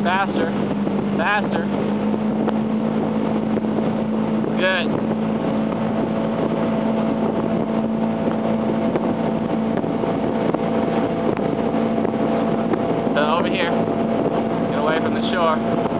Faster. Faster. Good. Over here. Get away from the shore.